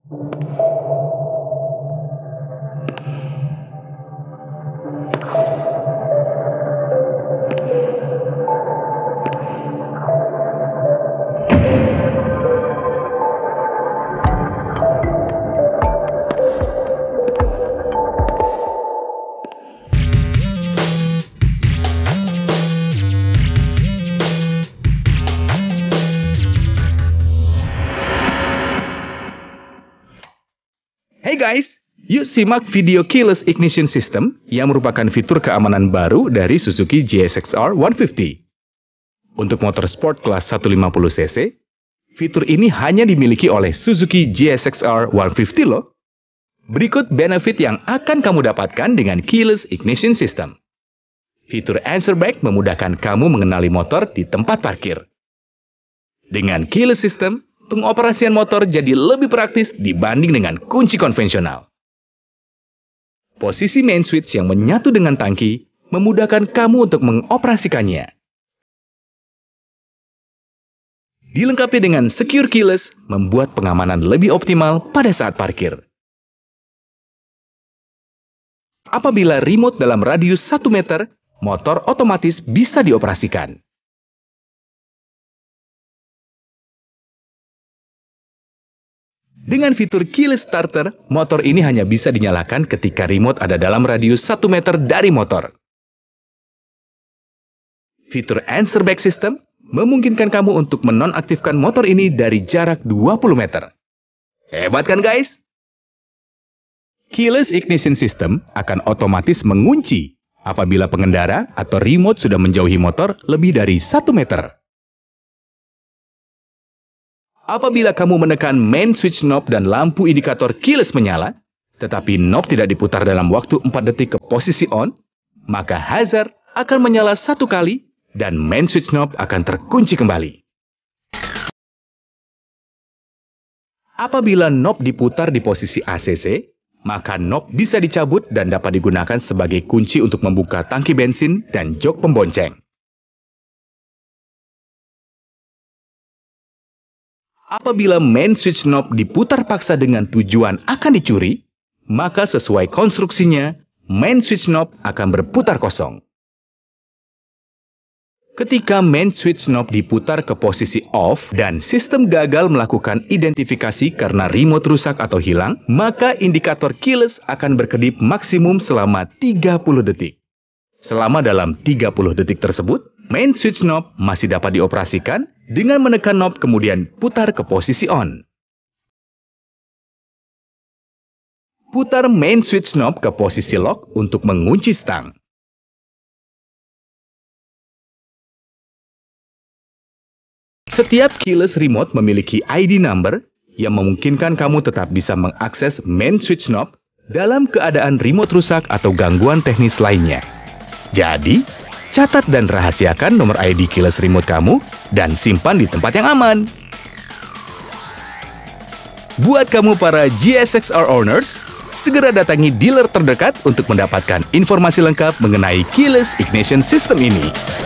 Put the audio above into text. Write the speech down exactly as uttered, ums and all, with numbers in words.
Hey guys, yuk simak video Keyless Ignition System yang merupakan fitur keamanan baru dari Suzuki G S X R seratus lima puluh. Untuk motor sport kelas seratus lima puluh cc, fitur ini hanya dimiliki oleh Suzuki G S X R seratus lima puluh loh. Berikut benefit yang akan kamu dapatkan dengan Keyless Ignition System. Fitur Answer Back memudahkan kamu mengenali motor di tempat parkir. Dengan Keyless System, pengoperasian motor jadi lebih praktis dibanding dengan kunci konvensional. Posisi main switch yang menyatu dengan tangki memudahkan kamu untuk mengoperasikannya. Dilengkapi dengan Secure Keyless, membuat pengamanan lebih optimal pada saat parkir. Apabila remote dalam radius satu meter, motor otomatis bisa dioperasikan. Dengan fitur Keyless Starter, motor ini hanya bisa dinyalakan ketika remote ada dalam radius satu meter dari motor. Fitur Answer Back System memungkinkan kamu untuk menonaktifkan motor ini dari jarak dua puluh meter. Hebat kan guys? Keyless Ignition System akan otomatis mengunci apabila pengendara atau remote sudah menjauhi motor lebih dari satu meter. Apabila kamu menekan main switch knob dan lampu indikator keyless menyala, tetapi knob tidak diputar dalam waktu empat detik ke posisi on, maka hazard akan menyala satu kali dan main switch knob akan terkunci kembali. Apabila knob diputar di posisi A C C, maka knob bisa dicabut dan dapat digunakan sebagai kunci untuk membuka tangki bensin dan jok pembonceng. Apabila main switch knob diputar paksa dengan tujuan akan dicuri, maka sesuai konstruksinya, main switch knob akan berputar kosong. Ketika main switch knob diputar ke posisi off dan sistem gagal melakukan identifikasi karena remote rusak atau hilang, maka indikator keyless akan berkedip maksimum selama tiga puluh detik. Selama dalam tiga puluh detik tersebut, main switch knob masih dapat dioperasikan dengan menekan knob kemudian putar ke posisi on. Putar main switch knob ke posisi lock untuk mengunci stang. Setiap keyless remote memiliki I D number yang memungkinkan kamu tetap bisa mengakses main switch knob dalam keadaan remote rusak atau gangguan teknis lainnya. Jadi, catat dan rahasiakan nomor I D keyless remote kamu dan simpan di tempat yang aman. Buat kamu para G S X R owners, segera datangi dealer terdekat untuk mendapatkan informasi lengkap mengenai Keyless Ignition System ini.